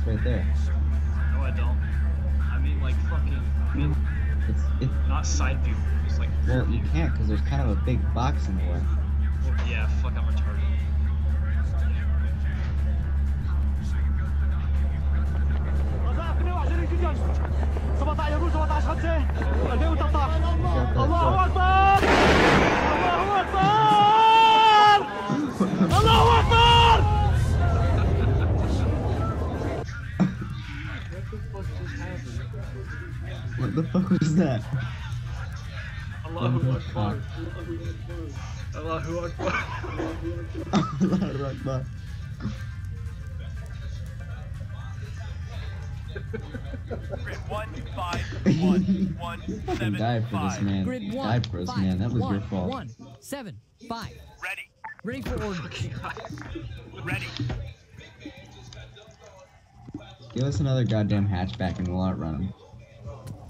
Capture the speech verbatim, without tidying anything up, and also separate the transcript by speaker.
Speaker 1: right there.
Speaker 2: No, I don't. I mean, like, fucking... I mean,
Speaker 1: It's, it,
Speaker 2: not side view. Just, like...
Speaker 1: well, you can't because there's kind of a big box in the way.
Speaker 2: Well, yeah, fuck, I'm retarded.
Speaker 3: Allahu Akbar! Allahu Akbar! Allahu Akbar!
Speaker 1: What the fuck was that?
Speaker 2: Allahu Akbar. Allahu Akbar.
Speaker 1: Allahu Akbar.
Speaker 4: one five one one
Speaker 1: Fucking
Speaker 4: seven
Speaker 1: died for this
Speaker 4: five.
Speaker 1: man.
Speaker 5: Grid one,
Speaker 1: Died for us,
Speaker 5: five,
Speaker 1: man. That was
Speaker 5: one,
Speaker 1: your fault.
Speaker 5: One, seven, five.
Speaker 4: Ready.
Speaker 5: Ready for orders.
Speaker 4: Ready.
Speaker 1: Give us another goddamn hatchback and we'll outrun him.